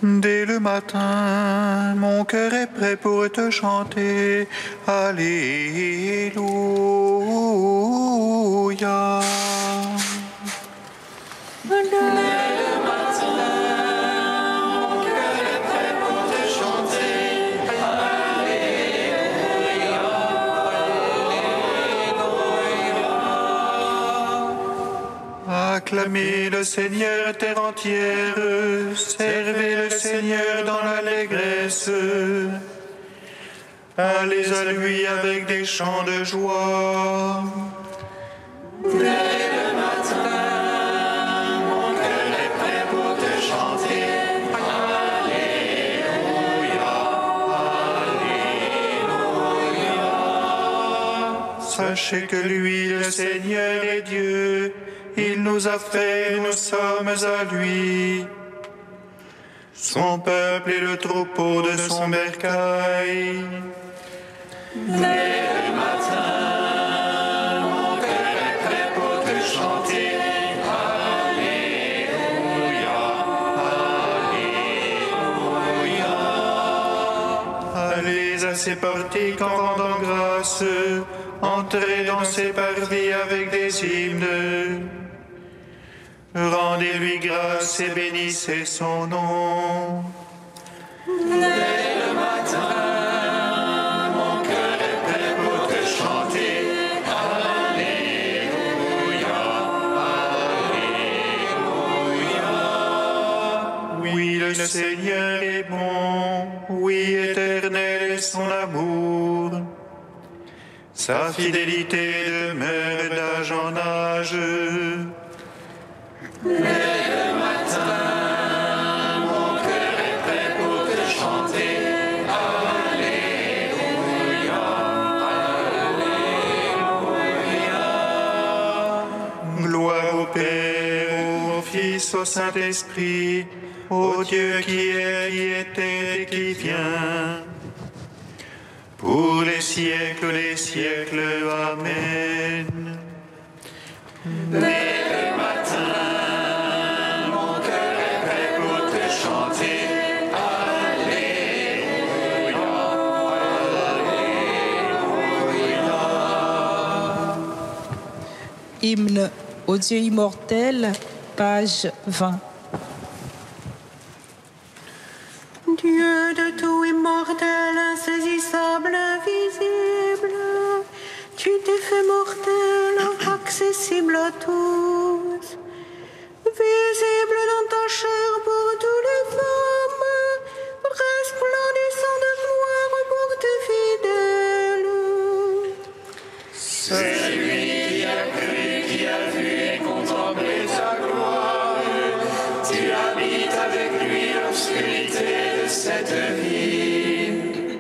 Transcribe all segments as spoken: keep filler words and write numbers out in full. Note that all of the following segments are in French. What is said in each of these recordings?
Dès le matin, mon cœur est prêt pour te chanter. Alléluia. Dès le matin, mon cœur est prêt pour te chanter. Alléluia, Alléluia. Acclamez le Seigneur, terre entière, servez le Seigneur dans l'allégresse. Allez à lui avec des chants de joie. Dès le matin, mon cœur est prêt pour te chanter. Alléluia, Alléluia. Sachez que lui, le Seigneur, est Dieu. Il nous a fait, nous sommes à lui. Son peuple est le troupeau de son bercail. Dès le matin, mon cœur est prêt pour te chanter. Alléluia, Alléluia. Allez à ses portiques en rendant grâce. Entrez dans ses parvis avec des hymnes. Rendez-lui grâce et bénissez son nom. Dès le matin, mon cœur est prêt pour te chanter. Alléluia, Alléluia. Oui, le Seigneur est bon. Oui, éternel est son amour. Sa fidélité demeure d'âge en âge. Dès le matin, mon cœur est prêt pour te chanter. Alléluia, Alléluia. Gloire au Père, au Fils, au Saint-Esprit, au Dieu qui est, qui était et qui vient, pour les siècles des siècles. Amen. Dès le matin, mon cœur est prêt pour te chanter. Alléluia, Alléluia. Hymne au Dieu immortel, page vingt. Dieu de tout immortel, insaisissable, invisible, tu t'es fait mortel, accessible à tous, visible dans ta chair pour toutes les femmes, resplendissant de gloire pour tes fidèles. Celui qui a cru, qui a vu et contemplé ta gloire, tu habites avec lui l'obscurité de cette vie.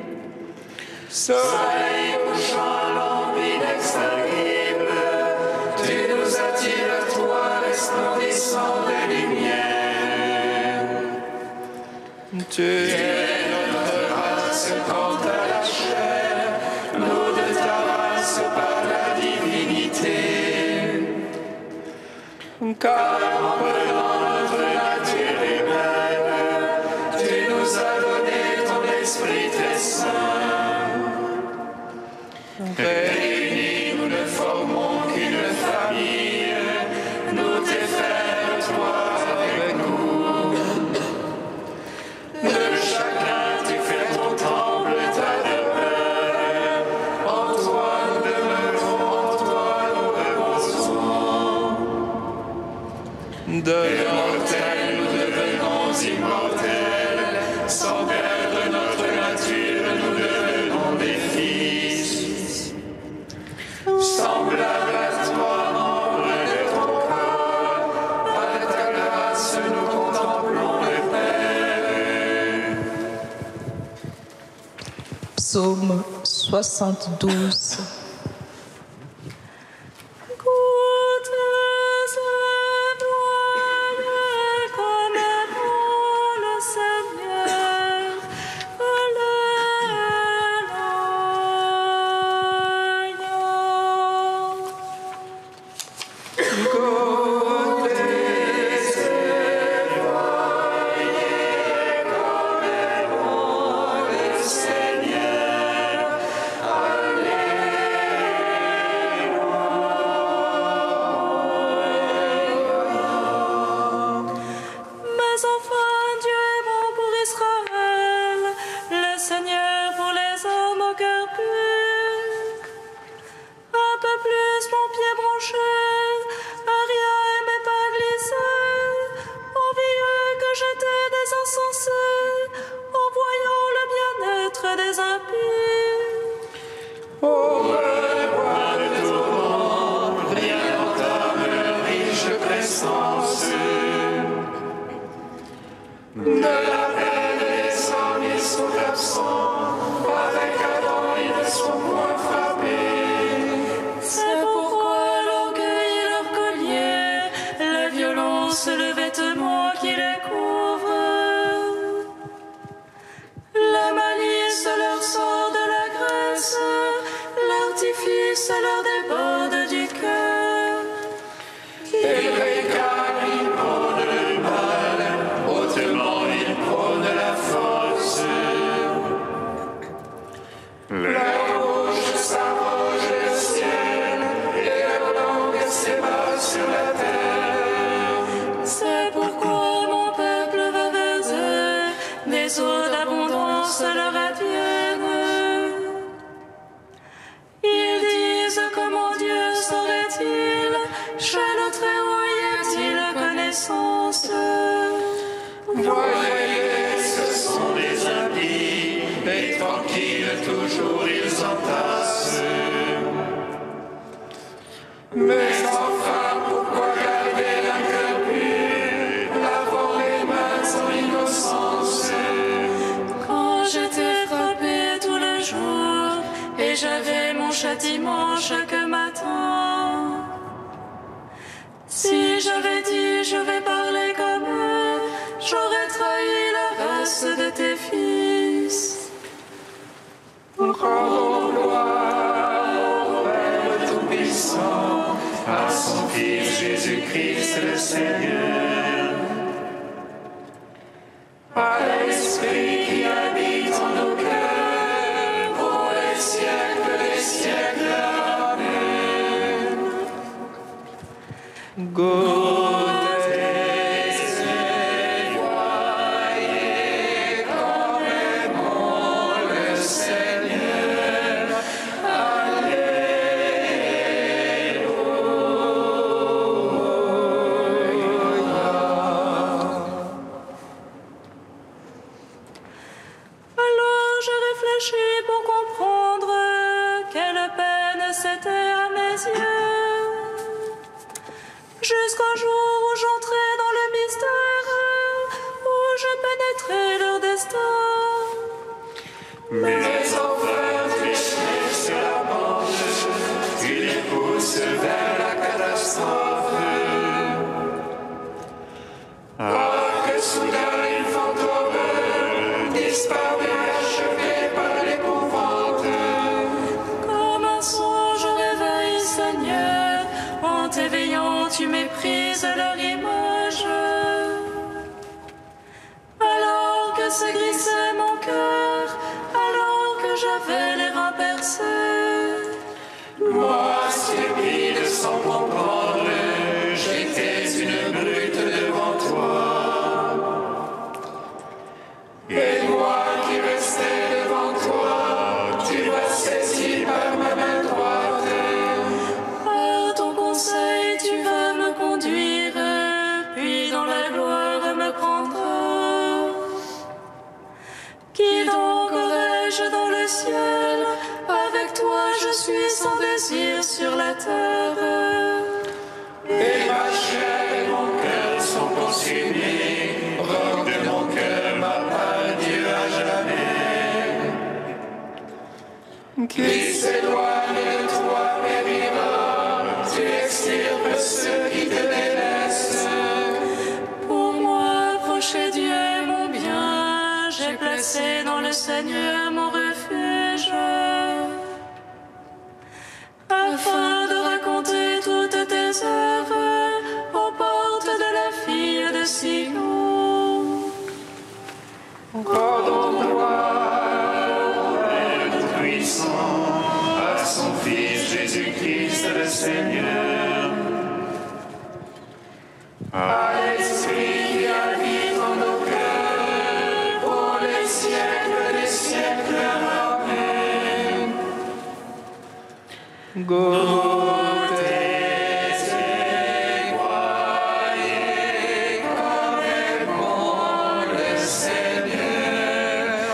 Soleil couchant, lampe inextinguible, tu nous attires à toi, resplendissant de lumière. Tu es notre race quant à la chair, nous de ta race par la divinité. Car en prenant notre nature humaine, tu nous as donné ton esprit très saint. Réunis, nous ne formons qu'une famille, nous tes frères, toi avec nous. De chacun tu fais ton temple, ta demeure. En toi nous demeurons, en toi nous reposons. De mortels nous devenons immortels, sans perdre notre nature, nous devenons des fils. Semblable à toi, membre de ton corps, par ta grâce nous contemplons le Père. Psaume soixante-douze. Côté, naissance. De la peine des hommes, ils sont absents. Avec Adam, ils ne sont point frappés. C'est pourquoi l'orgueil et leur collier, la violence, le vêtement qui les couvre. La malice leur sort de la graisse, l'artifice leur déborde du cœur. Ils réclament, ils prônent le mal, autrement ils prônent la force. Leur bouche s'arroge le ciel, et leur langue s'ébat sur la terre. C'est pourquoi mon peuple va vers eux, des eaux d'abondance leur adviennent. Ils disent comment Dieu saurait-il, chez le Très-Haut y a-t-il connaissance? Voyez, ce sont des impies, et tranquilles toujours ils entassent. Mais enfin, pourquoi garder un cœur pur, lavant les mains en innocence? Quand j'étais frappé tout le jour, et j'avais mon châtiment chaque matin. Si j'avais dit je vais parler comme eux, j'aurais trahi la race de tes fils. Rendons gloire au Père Tout-Puissant, à son Fils Jésus-Christ le Seigneur, à l'Esprit qui habite en nos cœurs, pour les siècles des siècles. Amen. Goûtez et voyez comme est bon le Seigneur. Alors je réfléchis pour comprendre quelle peine c'était à mes yeux. Jusqu'au jour où j'entrai dans le mystère, où je pénétrai leur destin. Mais enfin tu cherches sur la bande, tu les pousses vers la catastrophe. Ah, que soudain ils font horreur, disparus, achevés par l'épouvante. Comme un songe au réveil, Seigneur, en t'éveillant, tu méprises leur image. Alors que se glissait mon cœur, alors que j'avais les reins percés, Moi, stupide sans comprendre, j'étais une brute devant toi. Et moi qui restais devant toi, tu m'as saisi par ma main droite. par ton conseil, tu vas me conduire, puis dans la gloire me prendras. Qui donc aurais-je dans le ciel? Avec toi je suis sans désir sur la terre. Et ma chair et mon cœur sont consumés, roc de mon cœur, ma part, Dieu à jamais. Qui s'éloigne de toi périra, tu extirpes ceux qui te délaissent. Pour moi, approcher Dieu est mon bien, j'ai placé dans le Seigneur mon refuge. Afin de raconter toutes tes œuvres aux portes de la fille de Sion. Rendons gloire au Père Tout-Puissant, à son Fils Jésus-Christ le Seigneur, à l'Esprit qui habite en nos cœurs, pour les siècles des siècles. Amen. Goûtez et voyez comme est bon le Seigneur.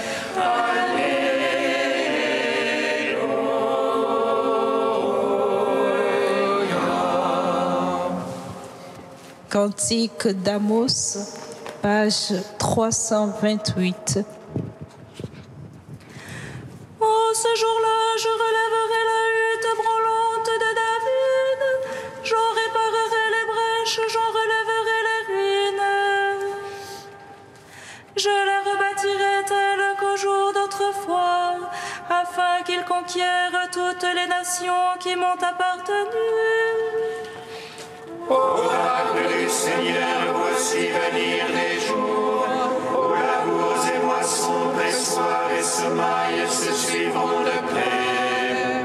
Alléluia. Cantique d'Amos, page trois cent vingt-huit. En ce jour-là, je relèverai la hutte branlante de David. J'en réparerai les brèches, j'en relèverai les ruines. Je la rebâtirai telle qu'au jour d'autrefois, afin qu'il conquiert toutes les nations qui m'ont appartenu. Oracle du Seigneur, voici venir des jours où labours et moissons, pressoirs et semailles se suivront de près.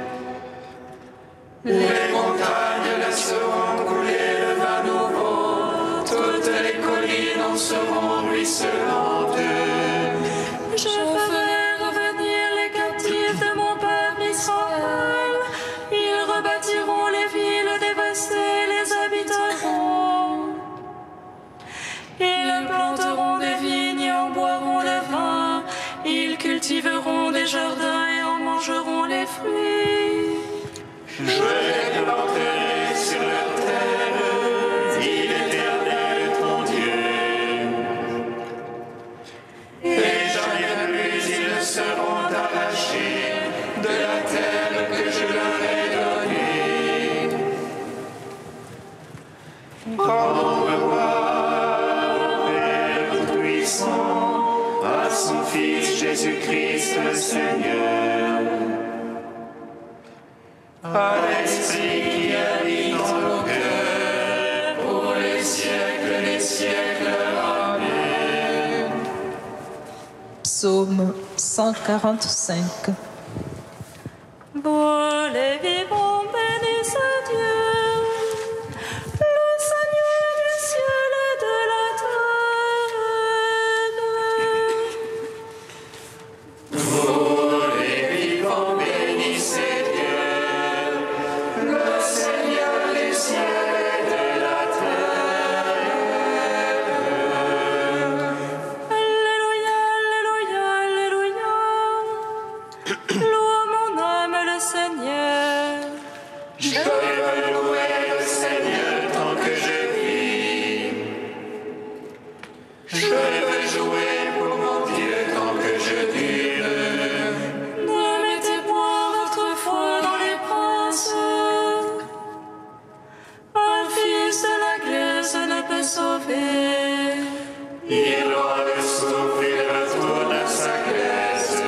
Les montagnes laisseront couler le vin nouveau, toutes les collines en seront ruisselantes. Je ferai revenir les captifs de mon peuple Israël. Ils rebâtiront les villes dévastées, les habiteront. Ils planteront des vignes et en boiront le vin. Ils cultiveront des jardins et en mangeront les fruits. Je les planterai sur leur terre, dit l'Éternel ton Dieu. Et jamais plus ils ne seront arrachés de la terre que je leur ai donnée. Quand le roi, Père Tout-Puissant, à son Fils Jésus-Christ le Seigneur, à l'Esprit qui habite dans nos cœurs, pour les siècles des siècles. Amen. Psaume cent quarante-cinq. Vous les vivants, bénissez Dieu, le Seigneur du ciel et de la terre. Vous les vivants, bénissez Dieu, le Seigneur du ciel et de la terre. Alléluia, alléluia, alléluia. Loue mon âme le Seigneur. Je veux louer le Seigneur tant que je vis. Je veux jouer pour mon Dieu tant que je dure. Ne mettez point votre foi dans les princes. Un fils de la glace ne peut sauver. Il doit le souffle, il retourne à sa glace.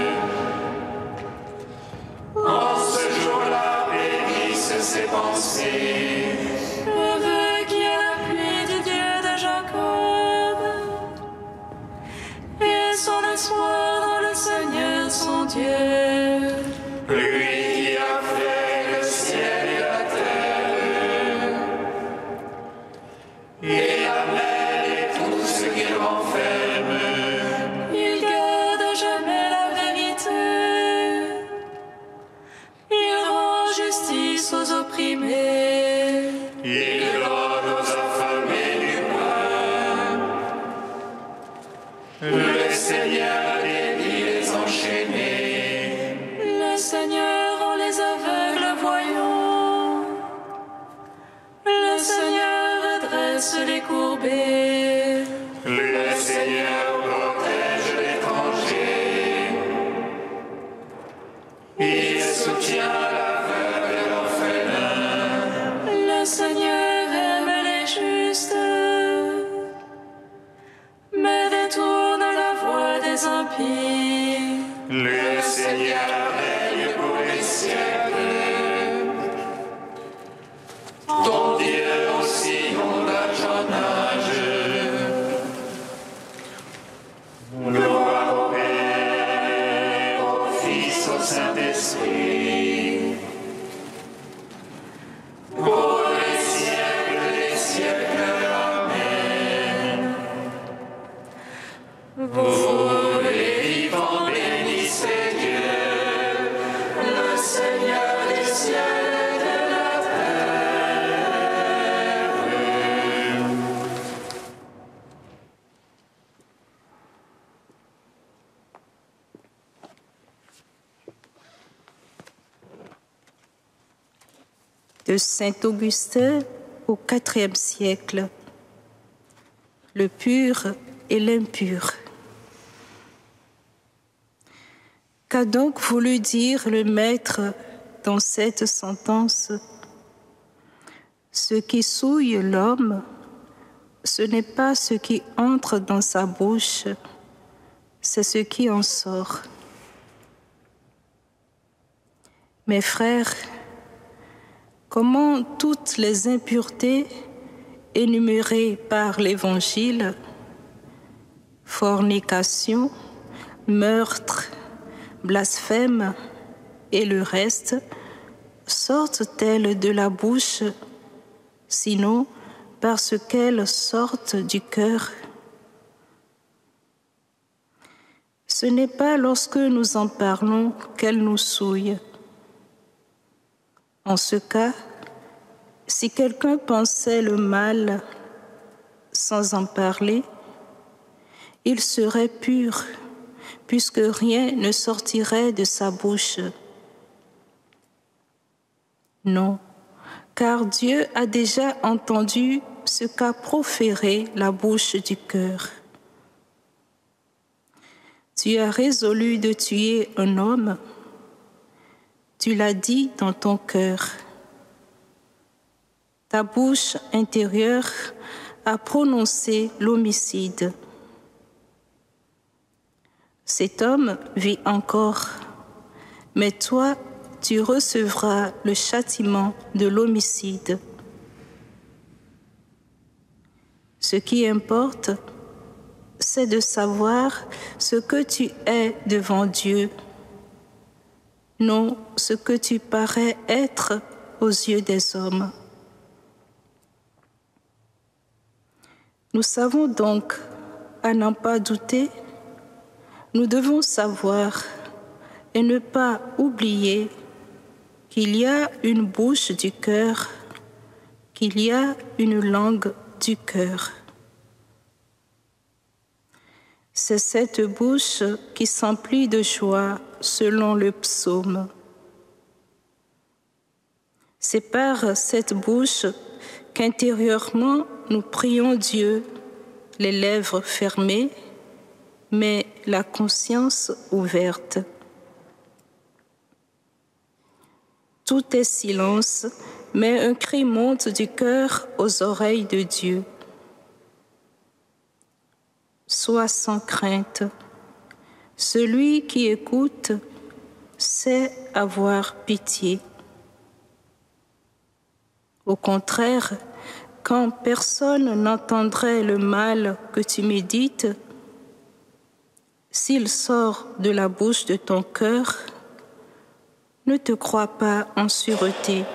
En ce jour-là, périssent ses pensées. Le vœu qui est l'appui du Dieu de Jacob. Et son espoir dans le Seigneur son Dieu. Lui qui a fait le ciel et la terre, et la mer et tout ce qu'il renferme. Il garde jamais la vérité. Il rend justice aux opprimés. Il donne aux affamés du pain. Le Seigneur délie les enchaînés. Le Seigneur rend les aveugles voyants. Le Seigneur redresse les courbés. Le Seigneur protège l'étranger. Il soutient l'aveugle et l'orphelin. Le Seigneur aime les justes, mais détourne la voie des impies. Le Seigneur règne pour les siècles. Ton Dieu aussi non d'âge en âge. Gloire au Père, au Fils, au Saint-Esprit. Pour les siècles des siècles. Amen. Vous les vivants, bénissez Dieu, le Seigneur des ciels et de la terre. De Saint Augustin au quatrième siècle, le pur et l'impur. Qu'a donc voulu dire le Maître dans cette sentence? Ce qui souille l'homme, ce n'est pas ce qui entre dans sa bouche, c'est ce qui en sort. Mes frères, comment toutes les impuretés énumérées par l'Évangile, fornication, meurtre, blasphème et le reste, sortent-elles de la bouche, sinon parce qu'elles sortent du cœur? Ce n'est pas lorsque nous en parlons qu'elles nous souillent. En ce cas, si quelqu'un pensait le mal sans en parler, il serait pur, puisque rien ne sortirait de sa bouche. Non, car Dieu a déjà entendu ce qu'a proféré la bouche du cœur. Tu as résolu de tuer un homme, tu l'as dit dans ton cœur. Ta bouche intérieure a prononcé l'homicide. Cet homme vit encore, mais toi, tu recevras le châtiment de l'homicide. Ce qui importe, c'est de savoir ce que tu es devant Dieu, non ce que tu parais être aux yeux des hommes. Nous savons donc, à n'en pas douter, nous devons savoir et ne pas oublier qu'il y a une bouche du cœur, qu'il y a une langue du cœur. C'est cette bouche qui s'emplit de joie selon le psaume. C'est par cette bouche qu'intérieurement nous prions Dieu, les lèvres fermées, mais la conscience ouverte. Tout est silence, mais un cri monte du cœur aux oreilles de Dieu. Sois sans crainte. Celui qui écoute sait avoir pitié. Au contraire, quand personne n'entendrait le mal que tu médites, s'il sort de la bouche de ton cœur, ne te crois pas en sûreté.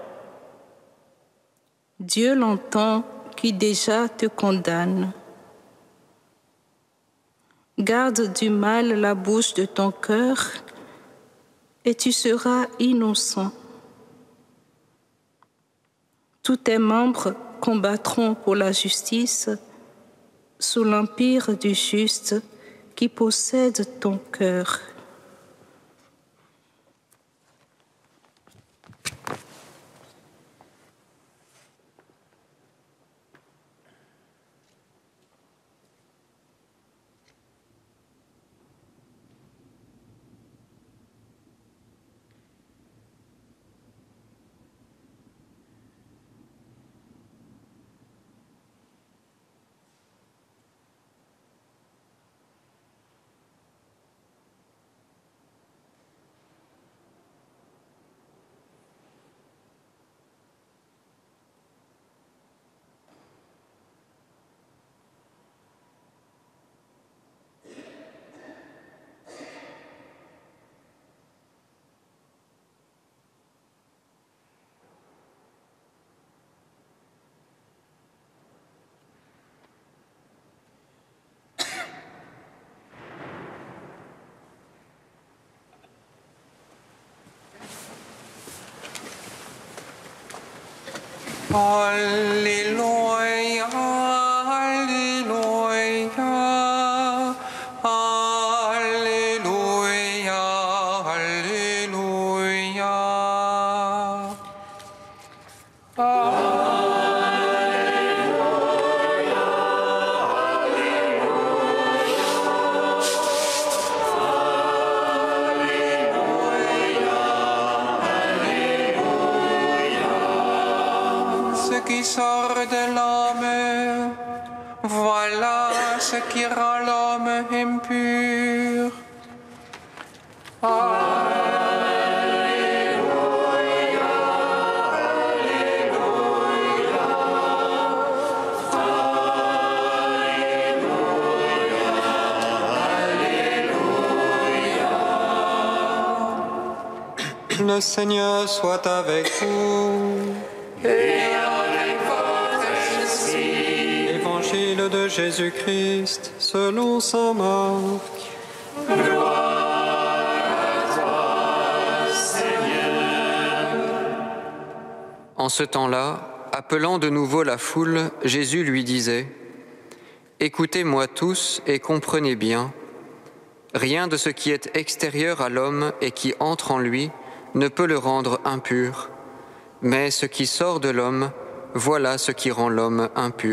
Dieu l'entend qui déjà te condamne. Garde du mal la bouche de ton cœur et tu seras innocent. Tous tes membres combattront pour la justice sous l'empire du juste qui possède ton cœur. Alléluia, Alléluia, Alléluia, Alléluia. Alléluia. qui sort de l'homme, voilà ce qui rend l'homme impur. Le Seigneur soit avec vous. Et avec votre esprit. Évangile de Jésus-Christ selon saint Marc. Gloire à toi, Seigneur. En ce temps-là, appelant de nouveau la foule, Jésus lui disait : « Écoutez-moi tous et comprenez bien. Rien de ce qui est extérieur à l'homme et qui entre en lui ne peut le rendre impur. Mais ce qui sort de l'homme, voilà ce qui rend l'homme impur. »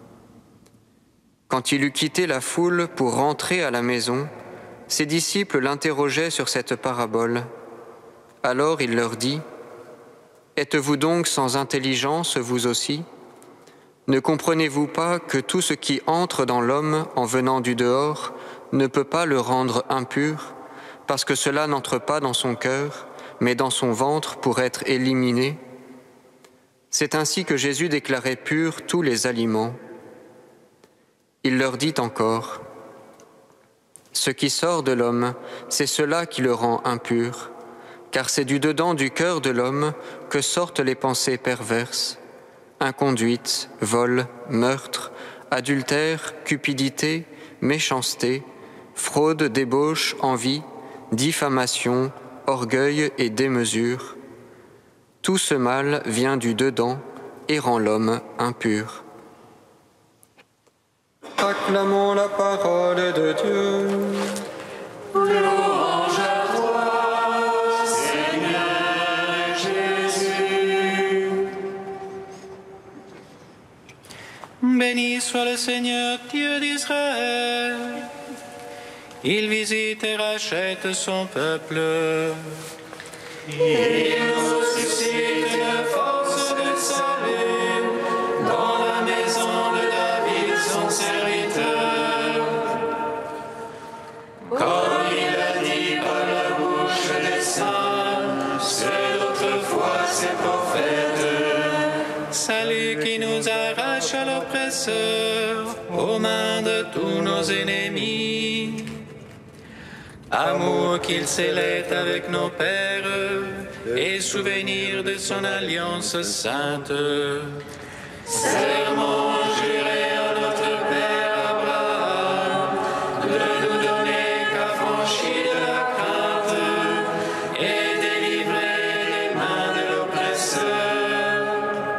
Quand il eut quitté la foule pour rentrer à la maison, ses disciples l'interrogeaient sur cette parabole. Alors il leur dit : « Êtes-vous donc sans intelligence, vous aussi ? Ne comprenez-vous pas que tout ce qui entre dans l'homme en venant du dehors ne peut pas le rendre impur, parce que cela n'entre pas dans son cœur, mais dans son ventre pour être éliminé ? C'est ainsi que Jésus déclarait purs tous les aliments. Il leur dit encore : Ce qui sort de l'homme, c'est cela qui le rend impur, car c'est du dedans du cœur de l'homme que sortent les pensées perverses, inconduite, vol, meurtre, adultère, cupidité, méchanceté, fraude, débauche, envie, diffamation, orgueil et démesure. Tout ce mal vient du dedans et rend l'homme impur. Acclamons la parole de Dieu. Louange à toi, Seigneur Jésus. Béni soit le Seigneur Dieu d'Israël. Il visite et rachète son peuple. Il nous suscite une force de salut dans la maison de David, son serviteur. Comme il a dit par la bouche des saints, ceux d'autrefois ses prophètes. Salut qui nous arrache à l'oppresseur, aux mains de tous nos ennemis. Amour qu'il scellait avec nos pères, et souvenir de son alliance sainte. Serment juré à notre Père Abraham, de nous donner qu'affranchis de la crainte et délivrés des mains de l'oppresseur.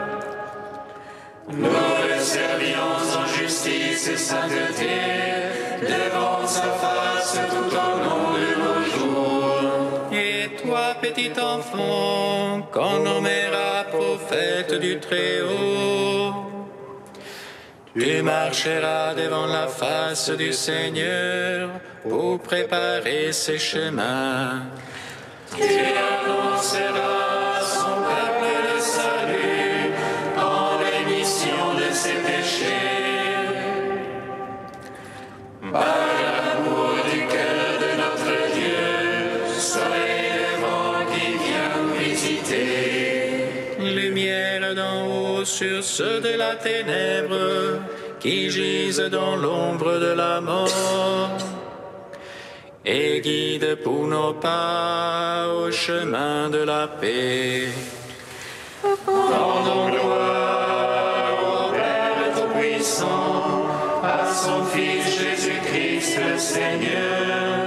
Nous le servions en justice et sainteté devant sa face tout au long de nos jours. Et toi, petit enfant, qu'on nommera prophète du Très-Haut, tu marcheras devant la face du Seigneur pour préparer ses chemins. Tu annonceras son peuple le salut en rémission de ses péchés. Par l'amour du cœur de notre Dieu, soleil levant qui vient nous visiter. Lumière d'en haut sur ceux de la ténèbre qui gisent dans l'ombre de la mort, et guide pour nos pas au chemin de la paix. Rendons gloire au Père Tout-Puissant, à son Fils Jésus-Christ le Seigneur,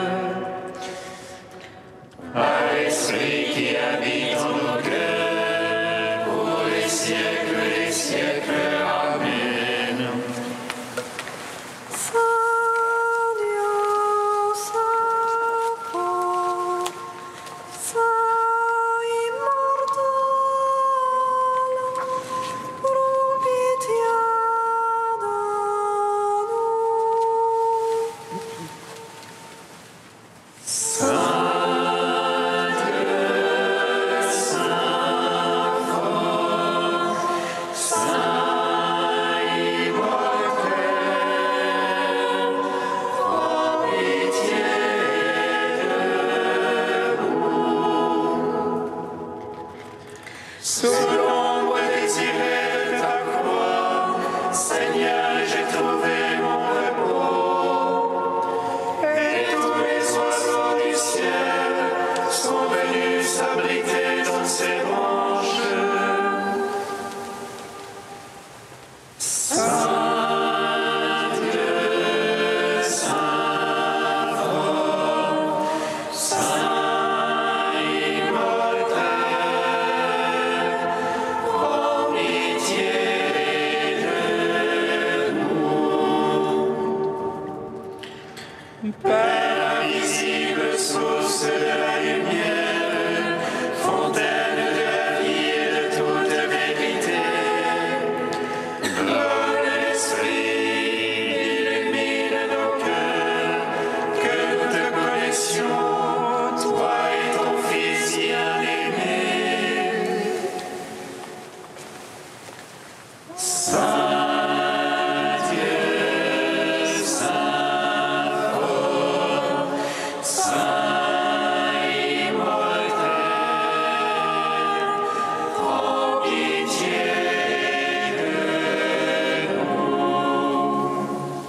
à l'Esprit qui habite en nos cœurs, pour les siècles des siècles. Amen. Saint Dieu, Saint Saint immortel, pro pitié de nous. Sous l'ombre désirée de ta croix, Seigneur, j'ai trouvé mon repos. Et tous les oiseaux du ciel sont venus s'abriter dans ses branches. Saint Dieu, Saint fort, Saint immortel, prends pitié de nous. Père invisible, source de la lumière, fontaine de la vie et de toute vérité, donne l'esprit, illumine nos cœurs, que nous te connaissions, toi et ton Fils bien-aimé. Saint Dieu, Saint fort, Saint immortel, prends pitié de nous.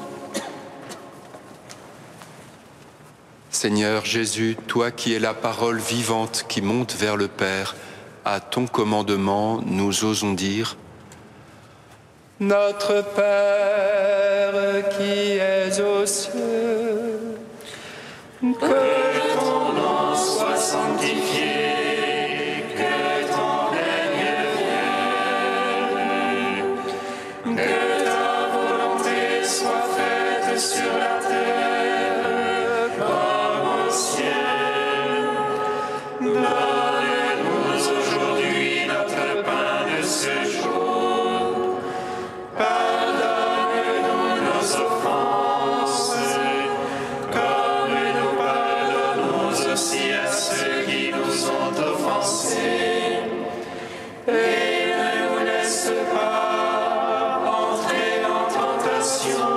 Seigneur Jésus, toi qui es la parole vivante qui monte vers le Père, à ton commandement, nous osons dire: Notre Père qui es aux cieux, Que ton nom soit sanctifié, que ton règne vienne, que ta volonté soit faite sur la terre comme au ciel. Donne-nous aujourd'hui notre pain de ce jour. Pardonne-nous nos offenses, comme nous pardonnons aussi à ceux qui nous ont offensés. Et ne nous laisse pas entrer en tentation,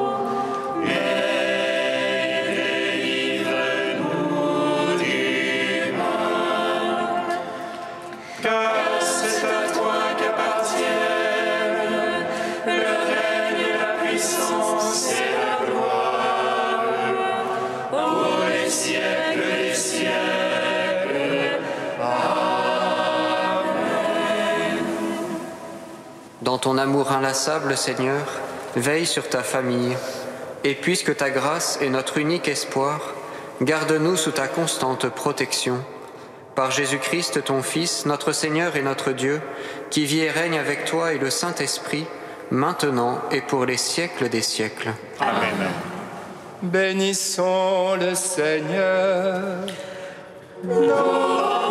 mais délivre-nous du mal. Car c'est à toi qu'appartiennent le règne, la puissance et la gloire, pour les siècles des siècles. Amen. Dans ton amour inlassable, Seigneur, veille sur ta famille, et puisque ta grâce est notre unique espoir, garde-nous sous ta constante protection. Par Jésus-Christ, ton Fils, notre Seigneur et notre Dieu, qui vit et règne avec toi et le Saint-Esprit, maintenant et pour les siècles des siècles. Amen. bénissons le Seigneur. Louange